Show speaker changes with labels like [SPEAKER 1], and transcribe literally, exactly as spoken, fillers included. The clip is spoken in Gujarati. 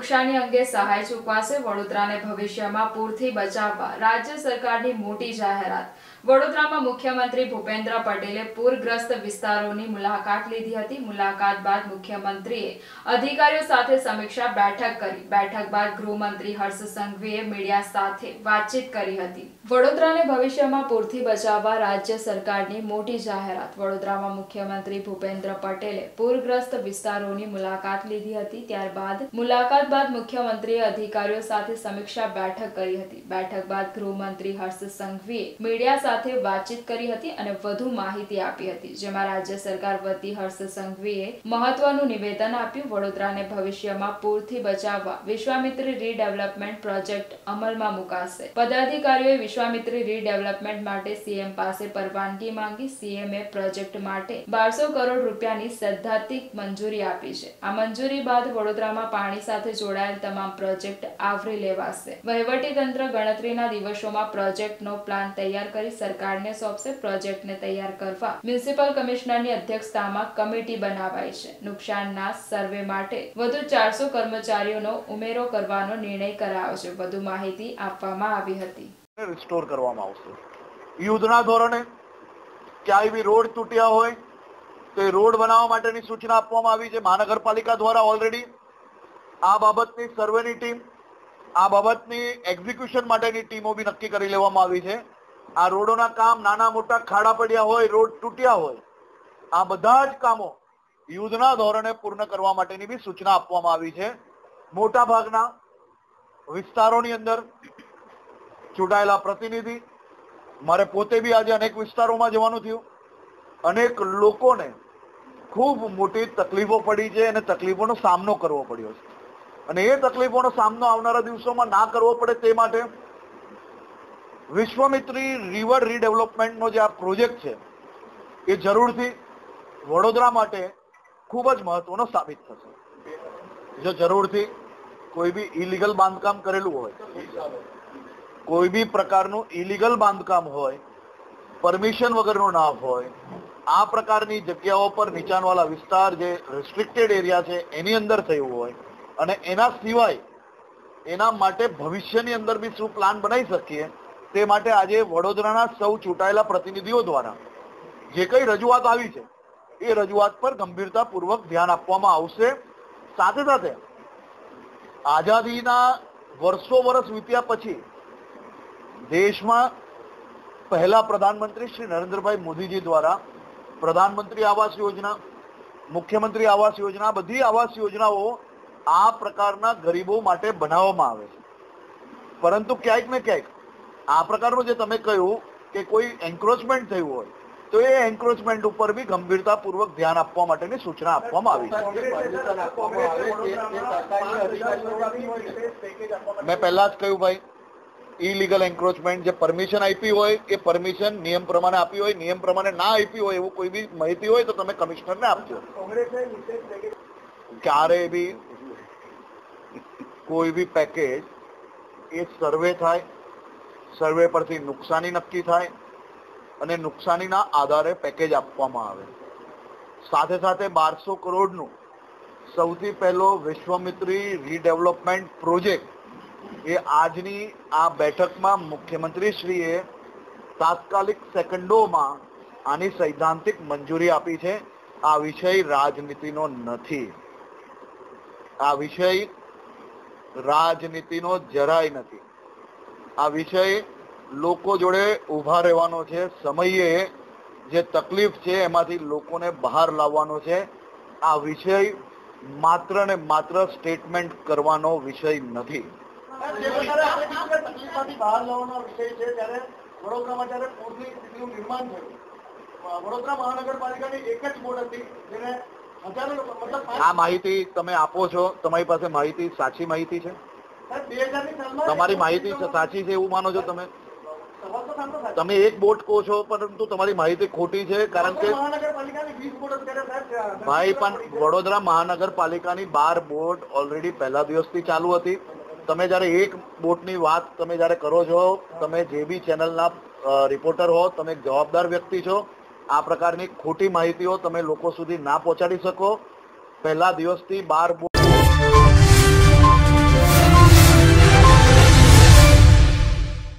[SPEAKER 1] નુકસાની અંગે સહાય ચૂકવાશે। વડોદરાને ભવિષ્યમાં પૂરથી બચાવવા રાજ્ય સરકારની મોટી જાહેરાત। વડોદરામાં મુખ્યમંત્રી ભૂપેન્દ્ર પટેલે પૂરગ્રસ્ત વિસ્તારોની મુલાકાત લીધી હતી। મુલાકાત બાદ મુખ્યમંત્રીએ અધિકારીઓ સાથે સમીક્ષા બેઠક કરી। બેઠક બાદ ગૃહમંત્રી હર્ષ સંઘવીએ મીડિયા સાથે વાતચીત કરી હતી। વડોદરાને ભવિષ્યમાં પૂરથી બચાવવા રાજ્ય સરકારની મોટી જાહેરાત। વડોદરામાં મુખ્યમંત્રી ભૂપેન્દ્ર પટેલે પૂરગ્રસ્ત વિસ્તારોની મુલાકાત લીધી હતી। ત્યારબાદ મુલાકાત બાદ મુખ્યમંત્રીએ અધિકારીઓ સાથે સમીક્ષા બેઠક કરી હતી। બેઠક બાદ ગૃહમંત્રી હર્ષ સંઘવીએ મીડિયા સાથે વાતચીત કરી હતી અને વધુ માહિતી આપી હતી, જેમાં રાજ્ય સરકાર વતી હર્ષ સંઘવીએ મહત્વનું નિવેદન આપ્યું। વડોદરાને ભવિષ્યમાં પૂરથી બચાવવા વિશ્વામિત્રી રીડેવલપમેન્ટ પ્રોજેક્ટ અમલમાં મુકાશે। પદાધિકારીઓએ વિશ્વામિત્રી રીડેવલપમેન્ટ માટે સીએમ પાસે પરવાનગી માંગી। સીએમએ પ્રોજેક્ટ માટે બારસો કરોડ રૂપિયાની સૈદ્ધાંતિક મંજૂરી આપી છે। આ મંજૂરી બાદ વડોદરામાં પાણી સાથે જોડાયેલ તમામ પ્રોજેક્ટ આવરી લેવાશે। વહીવટી તંત્ર ગણતરીના દિવસોમાં પ્રોજેક્ટનો પ્લાન તૈયાર કરી સરકારને સોંપશે। પ્રોજેક્ટને તૈયાર કરવા મ્યુનિસિપલ કમિશનરની અધ્યક્ષતામાં કમિટી બનાવાઈ છે। નુકસાનના સર્વે માટે વધુ ચારસો કર્મચારીઓનો ઉમેરો કરવાનો નિર્ણય કરાયો છે। વધુ માહિતી આપવામાં આવી હતી।
[SPEAKER 2] રિસ્ટોર કરવામાં આવશે। યુદ્ધના ધોરણે ક્યાંય બી રોડ તૂટ્યા હોય તો એ રોડ બનાવવા માટેની સૂચના આપવામાં આવી છે। મહાનગરપાલિકા દ્વારા ઓલરેડી આ બાબતની સર્વેની ટીમ, આ બાબતની એક્ઝિક્યુશન માટેની ટીમો બી નક્કી કરી લેવામાં આવી છે। આ રોડોના કામ નાના મોટા ખાડા પડ્યા હોય, રોડ તૂટ્યા હોય, આ બધા જ કામો યુદ્ધના ધોરણે પૂર્ણ કરવા માટેની બી સૂચના આપવામાં આવી છે। મોટા ભાગના વિસ્તારોની અંદર ચૂંટાયેલા પ્રતિનિધિ, મારે પોતે બી આજે અનેક વિસ્તારોમાં જવાનું થયું। અનેક લોકોને ખૂબ મોટી તકલીફો પડી છે અને તકલીફોનો સામનો કરવો પડ્યો છે, અને એ તકલીફોનો સામનો આવનારા દિવસોમાં ના કરવો પડે તે માટે વિશ્વામિત્રી રિવર રીડેવલપમેન્ટનો જે આ પ્રોજેક્ટ છે એ જરૂરથી વડોદરા માટે ખૂબ જ મહત્વનો સાબિત થશે। જો જરૂરથી કોઈ બી ઇલીગલ બાંધકામ કરેલું હોય, કોઈ બી પ્રકારનું ઇલીગલ બાંધકામ હોય, પરમિશન વગરનું ના હોય, આ પ્રકારની જગ્યાઓ પર નીચાણવાળા વિસ્તાર જે રેસ્ટ્રિક્ટેડ એરિયા છે એની અંદર થયું હોય, અને એના સિવાય એના માટે ભવિષ્યની અંદર બી શું પ્લાન બનાવી શકીએ તે માટે આજે વડોદરાના સૌ ચૂંટાયેલા પ્રતિનિધિઓ દ્વારા જે કઈ રજૂઆત આવી છે એ રજૂઆત પર ગંભીરતાપૂર્વક ધ્યાન આપવામાં આવશે। સાથે સાથે આઝાદીના વર્ષો વર્ષ વીત્યા પછી દેશમાં પહેલા પ્રધાનમંત્રી શ્રી નરેન્દ્રભાઈ મોદીજી દ્વારા પ્રધાનમંત્રી આવાસ યોજના, મુખ્યમંત્રી આવાસ યોજના, બધી આવાસ યોજનાઓ આ પ્રકારના ગરીબો માટે બનાવવામાં આવે છે, પરંતુ ક્યાંક ને ક્યાંક આ પ્રકારનું જે તમે કહ્યું કે કોઈ એન્ક્રોચમેન્ટ થયું હોય તો એ એન્ક્રોચમેન્ટ ઉપર બી ગંભીરતાપૂર્વક ધ્યાન આપવા માટેની સૂચના આપવામાં આવી છે। મેં પહેલા જ કહ્યું ભાઈ, ઇલીગલ એન્ક્રોચમેન્ટ જે પરમિશન આપી હોય એ પરમિશન નિયમ પ્રમાણે આપી હોય, નિયમ પ્રમાણે ના આપી હોય એવું કોઈ બી માહિતી હોય તો તમે કમિશનરને આપજો। ક્યારે બી કોઈ બી પેકેજ એ સર્વે થાય, સર્વે પરથી નુકસાની નક્કી થાય અને નુકસાનીના આધારે પેકેજ આપવામાં આવે। સાથે સાથે બારસો કરોડનું સૌથી પહેલો વિશ્વામિત્રી રીડેવલપમેન્ટ પ્રોજેક્ટ એ આજની આ બેઠકમાં મુખ્યમંત્રીશ્રીએ તાત્કાલિક સેકન્ડોમાં આની સૈદ્ધાંતિક મંજૂરી આપી છે। આ વિષય રાજનીતિનો નથી, આ વિષય રાજનીતિનો જરાય નથી। આ વિષય લોકો જોડે ઉભા રહેવાનો છે, સમયે જે તકલીફ છે એમાંથી લોકોને બહાર લાવવાનો છે। આ વિષય માત્ર ને માત્ર સ્ટેટમેન્ટ કરવાનો વિષય નથી। આ માહિતી તમે આપો છો, તમારી પાસે માહિતી સાચી માહિતી છે? તમારી માહિતી સાચી છે એવું માનો છો તમે? તમે એક બોટ કહો છો પરંતુ તમારી માહિતી ખોટી છે, કારણ કે ભાઈ પણ વડોદરા મહાનગરપાલિકાની બાર બોટ ઓલરેડી પહેલા દિવસથી ચાલુ હતી। તમે જયારે એક બોટની વાત તમે જયારે કરો છો, તમે જે બી ચેનલના રિપોર્ટર હો, તમે જવાબદાર વ્યક્તિ છો, આ પ્રકારની ખોટી માહિતીઓ તમે લોકો સુધી ના પહોંચાડી શકો। પહેલા દિવસથી બાર